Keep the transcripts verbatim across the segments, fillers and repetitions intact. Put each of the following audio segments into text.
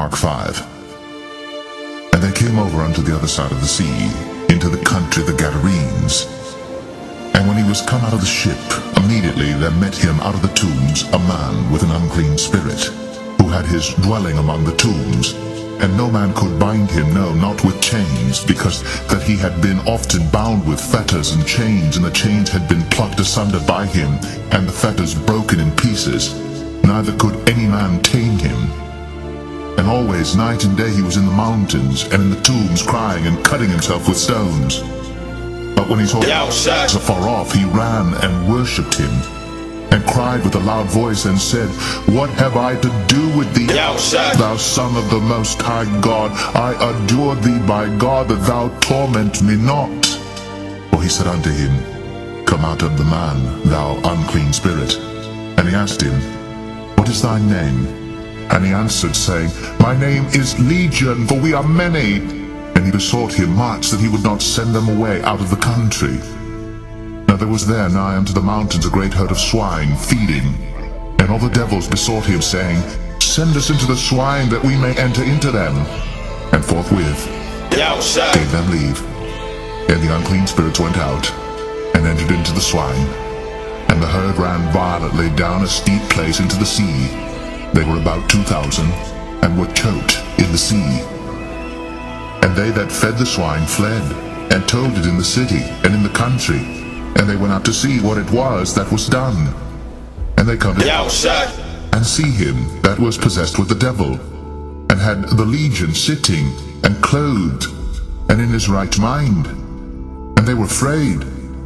Mark five. And they came over unto the other side of the sea, into the country of the Gadarenes. And when he was come out of the ship, immediately there met him out of the tombs a man with an unclean spirit, who had his dwelling among the tombs. And no man could bind him, no, not with chains, because that he had been often bound with fetters and chains, and the chains had been plucked asunder by him, and the fetters broken in pieces. Neither could any man tame him. And always, night and day, he was in the mountains, and in the tombs, crying and cutting himself with stones. But when he saw Jesus afar off, he ran and worshipped him, and cried with a loud voice, and said, What have I to do with thee, thou Son of the Most High God? I adjure thee by God that thou torment me not. For he said unto him, Come out of the man, thou unclean spirit. And he asked him, What is thy name? And he answered, saying, My name is Legion, for we are many. And he besought him much that he would not send them away out of the country. Now there was there nigh unto the mountains a great herd of swine feeding. And all the devils besought him, saying, Send us into the swine, that we may enter into them. And forthwith gave them leave. And the unclean spirits went out, and entered into the swine. And the herd ran violently down a steep place into the sea. They were about two thousand, and were choked in the sea. And they that fed the swine fled, and told it in the city and in the country. And they went out to see what it was that was done. And they come to and see him that was possessed with the devil, and had the legion sitting, and clothed, and in his right mind. And they were afraid.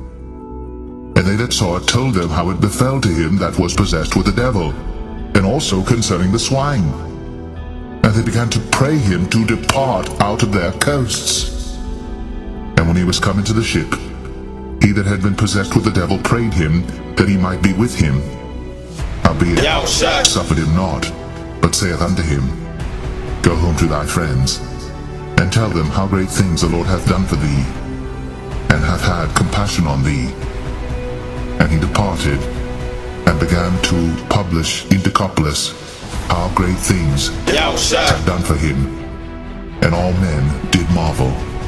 And they that saw it told them how it befell to him that was possessed with the devil, and also concerning the swine. And they began to pray him to depart out of their coasts. And when he was come into the ship, he that had been possessed with the devil prayed him that he might be with him. Howbeit suffered him not, but saith unto him, Go home to thy friends, and tell them how great things the Lord hath done for thee, and hath had compassion on thee. And he departed, and began to publish in Decapolis how great things had done for him. And all men did marvel.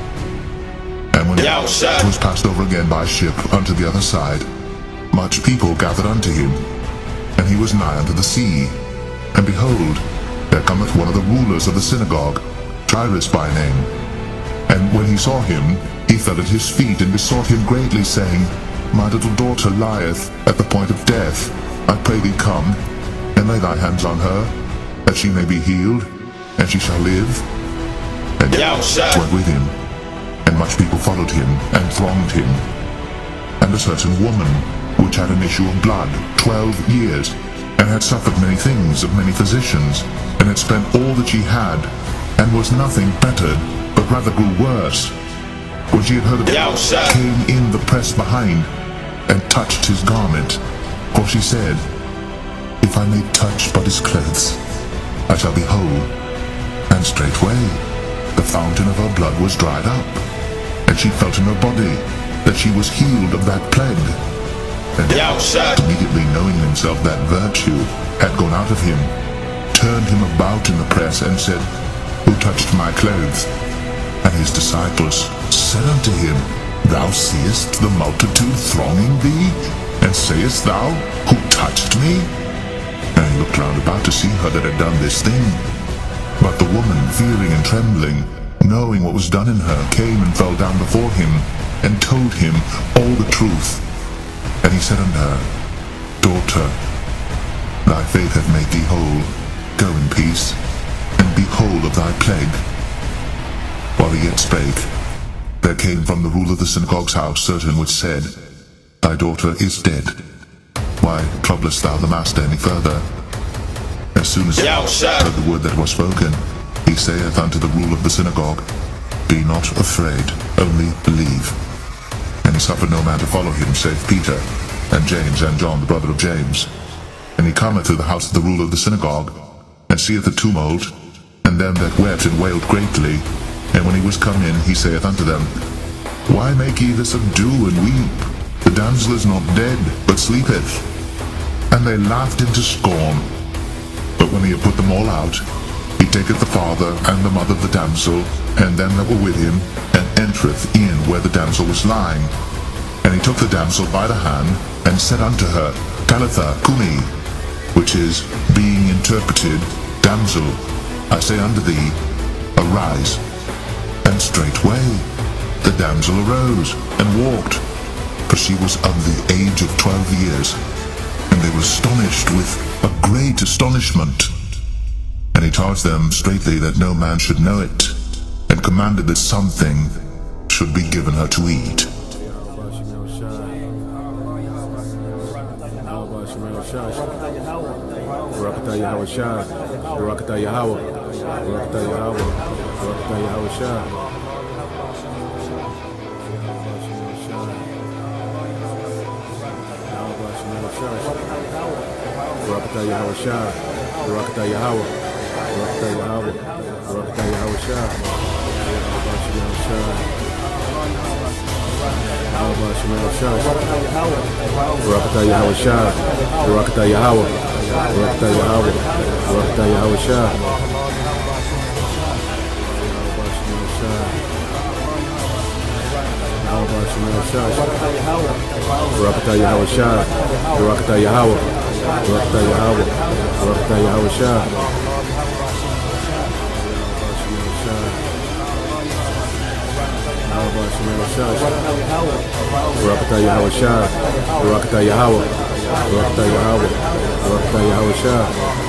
And when it was passed over again by ship unto the other side, much people gathered unto him. And he was nigh unto the sea. And behold, there cometh one of the rulers of the synagogue, Jairus by name. And when he saw him, he fell at his feet, and besought him greatly, saying, My little daughter lieth at the point of death. I pray thee come, and lay thy hands on her, that she may be healed, and she shall live. And Jesus went with him, and much people followed him, and thronged him. And a certain woman, which had an issue of blood twelve years, and had suffered many things of many physicians, and had spent all that she had, and was nothing bettered, but rather grew worse, when she had heard of it, came in the press behind, and touched his garment. For she said, If I may touch but his clothes, I shall be whole. And straightway the fountain of her blood was dried up, and she felt in her body that she was healed of that plague. And immediately knowing himself that virtue had gone out of him, turned him about in the press, and said, Who touched my clothes? And his disciples said unto him, Thou seest the multitude thronging thee, and sayest thou, Who touched me? And he looked round about to see her that had done this thing. But the woman, fearing and trembling, knowing what was done in her, came and fell down before him, and told him all the truth. And he said unto her, Daughter, thy faith hath made thee whole. Go in peace, and be whole of thy plague. While he yet spake, there came from the ruler of the synagogue's house certain which said, Thy daughter is dead. Why troublest thou the master any further? As soon as he heard the word that was spoken, he saith unto the ruler of the synagogue, Be not afraid, only believe. And he suffered no man to follow him, save Peter, and James, and John, the brother of James. And he cometh to the house of the ruler of the synagogue, and seeth the tumult, and them that wept and wailed greatly. And when he was come in, he saith unto them, Why make ye this ado and weep? The damsel is not dead, but sleepeth. And they laughed him to scorn. But when he had put them all out, he taketh the father and the mother of the damsel, and them that were with him, and entereth in where the damsel was lying. And he took the damsel by the hand, and said unto her, Talitha cumi, which is, being interpreted, Damsel, I say unto thee, arise. And straightway the damsel arose, and walked, for she was of the age of twelve years. And they were astonished with a great astonishment. And he charged them straitly that no man should know it, and commanded that something should be given her to eat. Barakatah Yahweh Shah, Barakatah Yahweh, Barakatah Yahweh, Barakatah Yahweh Shah. Barakatah Yahweh Shah, Barakatah Yahweh, Barakatah Yahweh, Barakatah Yahweh Shah. Barakatah Yahweh Shah, Barakatah Yahweh, Barakatah Yahweh, Barakatah Yahweh Shah. Barakatah Yahweh Shah, Barakatah Yahweh, Barakatah Yahweh, Barakatah Yahweh Shah. Barakatah Yahweh Shah, Barakatah Yahweh, Barakatah Yahweh, Barakatah Yahweh Shah.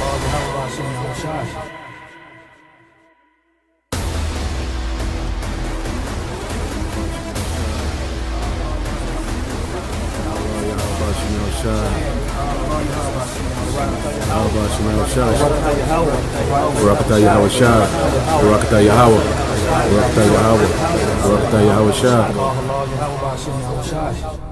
Barakatah Yahweh Shah, Barakatah Yahweh, Barakatah Yahweh, Barakatah Yahweh Shah.